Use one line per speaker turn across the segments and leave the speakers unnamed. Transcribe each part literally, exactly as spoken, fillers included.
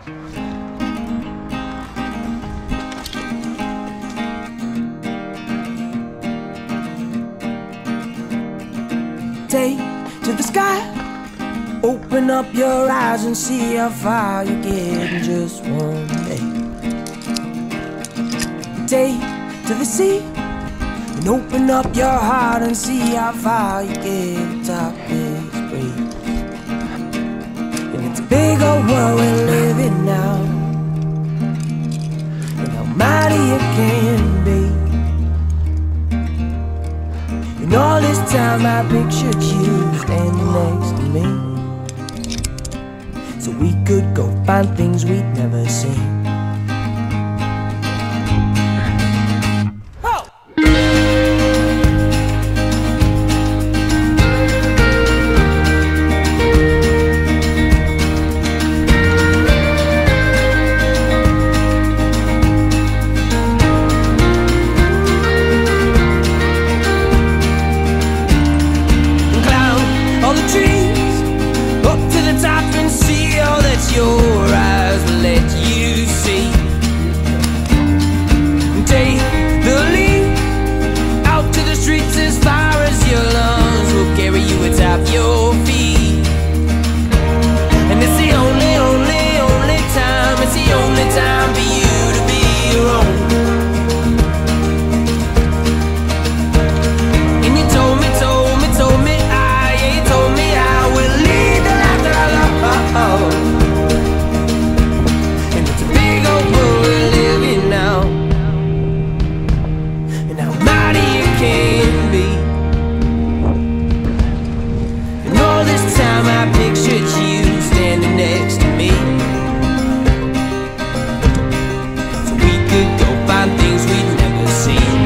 Take to the sky, open up your eyes and see how far you get in just one day. Take to the sea and open up your heart and see how far you get top this breeze. And it's a big old world we're living now, and how mighty it can be. And all this time I pictured you standing next to me, so we could go find things we'd never seen. Your eyes will let you see. Take the lead out to the streets as far as your lungs will carry you atop your feet. And it's the only, only, only time, it's the only time for you to be your own. And you told me, told me, told me I, yeah, you told me I will lead the life that I love. I pictured you standing next to me, so we could go find things we'd never seen.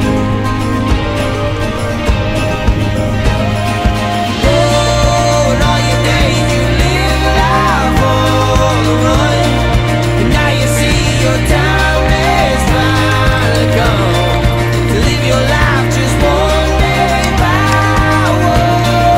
Oh, and all your days you live life on the run, and now you see your time has finally come to live your life just one day by one.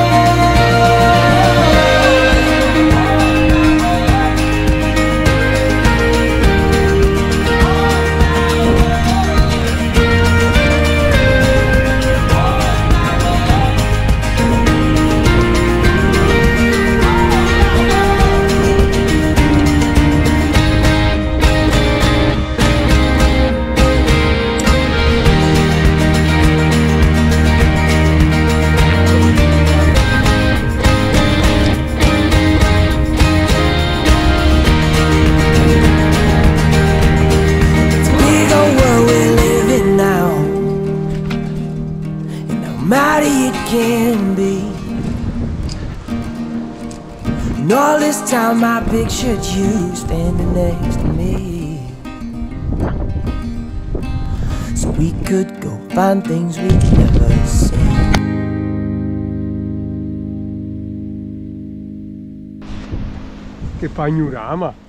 Mighty it can be. And all this time I pictured you standing next to me, so we could go find things we'd never seen.
Che panorama!